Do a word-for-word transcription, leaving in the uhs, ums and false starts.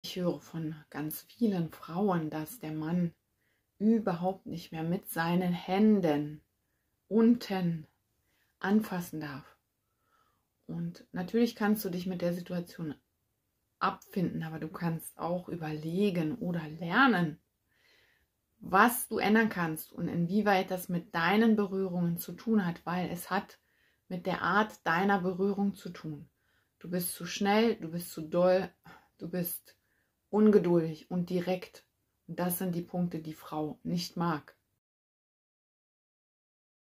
Ich höre von ganz vielen Frauen, dass der Mann überhaupt nicht mehr mit seinen Händen unten anfassen darf. Und natürlich kannst du dich mit der Situation abfinden, aber du kannst auch überlegen oder lernen, was du ändern kannst und inwieweit das mit deinen Berührungen zu tun hat, weil es hat mit der Art deiner Berührung zu tun. Du bist zu schnell, du bist zu doll, du bist ungeduldig und direkt. Und das sind die Punkte, die Frau nicht mag.